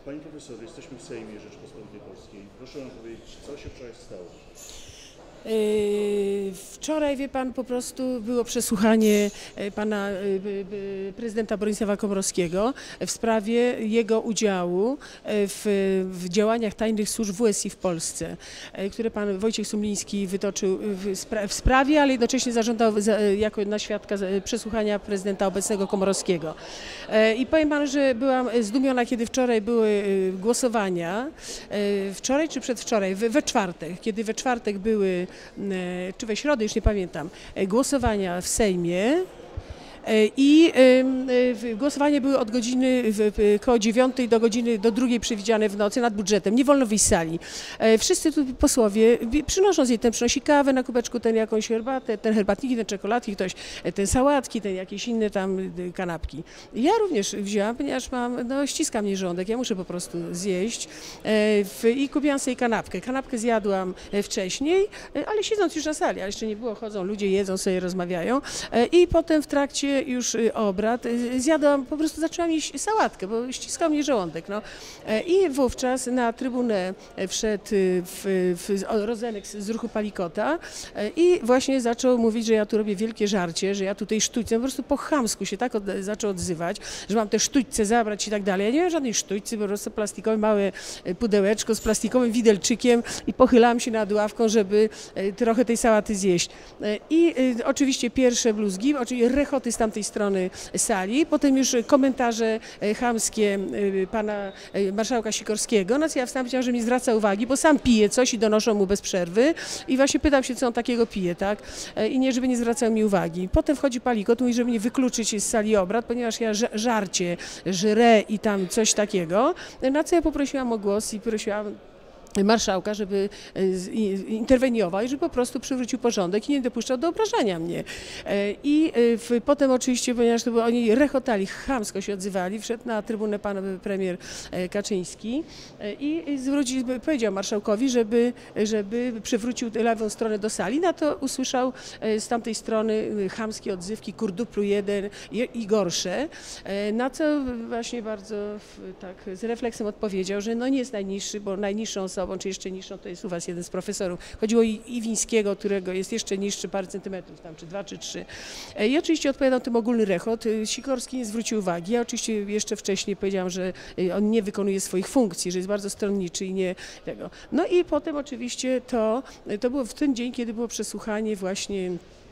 Pani profesor, jesteśmy w Sejmie Rzeczypospolitej Polskiej. Proszę nam powiedzieć, co się wczoraj stało? Wczoraj, wie pan, po prostu było przesłuchanie pana prezydenta Bronisława Komorowskiego w sprawie jego udziału w działaniach tajnych służb WSI w Polsce, które pan Wojciech Sumliński wytoczył w sprawie, ale jednocześnie zażądał jako na świadka przesłuchania prezydenta obecnego Komorowskiego. I powiem panu, że byłam zdumiona, kiedy wczoraj były głosowania, wczoraj czy przedwczoraj, we czwartek, kiedy we czwartek były, czy we środę, już nie pamiętam, głosowania w Sejmie. I głosowania były od godziny koło 9 do 2 przewidziane w nocy nad budżetem. Nie wolno wyjść z sali. Wszyscy tu posłowie przynoszą ten przynosi kawę na kubeczku, ten jakąś herbatę, ten herbatniki, ten czekoladki, ktoś ten sałatki, ten jakieś inne tam kanapki. Ja również wzięłam, ponieważ ściska mnie żołądek, ja muszę po prostu zjeść i kupiłam sobie kanapkę. Kanapkę zjadłam wcześniej, ale siedząc już na sali, ale jeszcze nie było, chodzą ludzie, jedzą sobie, rozmawiają i potem w trakcie już obrad zjadłam, po prostu zaczęłam jeść sałatkę, bo ściskał mnie żołądek. No. I wówczas na trybunę wszedł Rozenek z ruchu Palikota i właśnie zaczął mówić, że ja tu robię wielkie żarcie, że ja tutaj sztućce, po prostu po chamsku się tak zaczął odzywać, że mam te sztućce zabrać i tak dalej. Ja nie miałam żadnej sztućcy, po prostu plastikowe małe pudełeczko z plastikowym widelczykiem i pochylałam się nad ławką, żeby trochę tej sałaty zjeść. I oczywiście pierwsze bluzgi, oczywiście rechoty z tamtej strony sali, potem już komentarze chamskie pana marszałka Sikorskiego, no co ja wstałem, że mi zwraca uwagi, bo sam pije coś i donoszą mu bez przerwy i właśnie pytam się, co on takiego pije, tak? I nie, żeby nie zwracał mi uwagi. Potem wchodzi Palikot, mówi, żeby mnie wykluczyć z sali obrad, ponieważ ja żarcie, żrę i tam coś takiego, na co ja poprosiłam o głos i prosiłam marszałka, żeby interweniował i żeby po prostu przywrócił porządek i nie dopuszczał do obrażania mnie. I potem oczywiście, ponieważ to oni rechotali, chamsko się odzywali, wszedł na trybunę pan premier Kaczyński i powiedział marszałkowi, żeby przywrócił lewą stronę do sali. Na to usłyszał z tamtej strony chamskie odzywki, kurduplu jeden i gorsze, na co właśnie bardzo tak z refleksem odpowiedział, że no nie jest najniższy, bo najniższą osobą, czy jeszcze niższą, to jest u was jeden z profesorów. Chodziło o Iwińskiego, którego jest jeszcze niższy parę centymetrów, tam czy 2 czy 3. I oczywiście odpowiadał tym ogólny rechot. Sikorski nie zwrócił uwagi. Ja oczywiście jeszcze wcześniej powiedziałam, że on nie wykonuje swoich funkcji, że jest bardzo stronniczy i nie tego. No i potem oczywiście to było w ten dzień, kiedy było przesłuchanie właśnie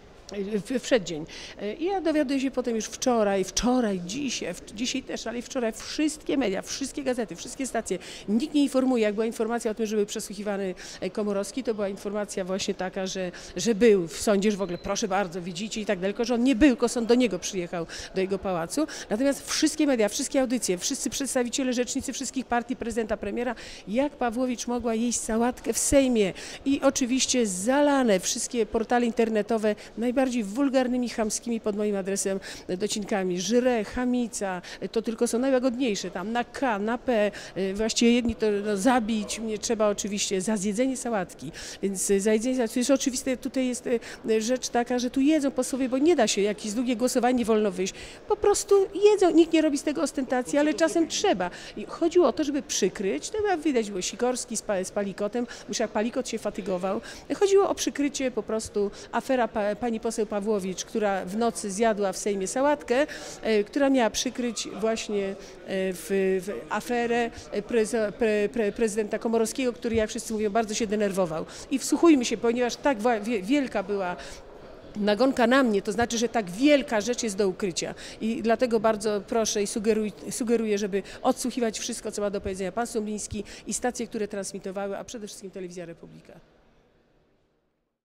w przeddzień. I ja dowiaduję się potem już wczoraj, dzisiaj też, ale i wczoraj wszystkie media, wszystkie gazety, wszystkie stacje, nikt nie informuje, jak była informacja o tym, że był przesłuchiwany Komorowski, to była informacja właśnie taka, że był w sądzie, że w ogóle proszę bardzo, widzicie i tak dalej, tylko że on nie był, tylko sąd do niego przyjechał, do jego pałacu. Natomiast wszystkie media, wszystkie audycje, wszyscy przedstawiciele, rzecznicy wszystkich partii, prezydenta, premiera, jak Pawłowicz mogła jeść sałatkę w Sejmie i oczywiście zalane wszystkie portale internetowe najbardziej wulgarnymi, chamskimi pod moim adresem docinkami. Żre, chamica, to tylko są najłagodniejsze, tam na K, na P, właściwie jedni to zabić mnie trzeba oczywiście za zjedzenie sałatki, więc za jedzenie sałatki, to jest oczywiste, tutaj jest rzecz taka, że tu jedzą posłowie, bo nie da się, jakieś długie głosowanie, nie wolno wyjść, po prostu jedzą, nikt nie robi z tego ostentacji, ale czasem trzeba. I chodziło o to, żeby przykryć, to widać było Sikorski z Palikotem, już jak Palikot się fatygował, chodziło o przykrycie po prostu afera pani poseł Pawłowicz, która w nocy zjadła w Sejmie sałatkę, która miała przykryć właśnie w aferę prezydenta Komorowskiego, który, jak wszyscy mówią, bardzo się denerwował. I wsłuchujmy się, ponieważ tak wielka była nagonka na mnie, to znaczy, że tak wielka rzecz jest do ukrycia. I dlatego bardzo proszę i sugeruję, żeby odsłuchiwać wszystko, co ma do powiedzenia pan Sumliński i stacje, które transmitowały, a przede wszystkim Telewizja Republika.